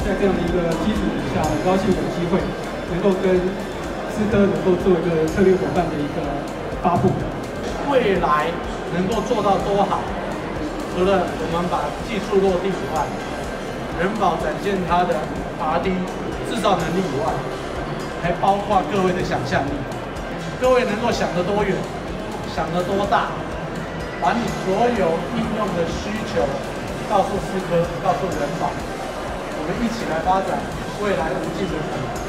在这样的一个基础底下，很高兴有机会能够跟思科能够做一个策略伙伴的一个发布。 未来能够做到多好，除了我们把技术落地以外，人保展现它的 R&D 制造能力以外，还包括各位的想象力。各位能够想得多远，想得多大，把你所有应用的需求告诉思科，告诉人保，我们一起来发展未来无尽的可能。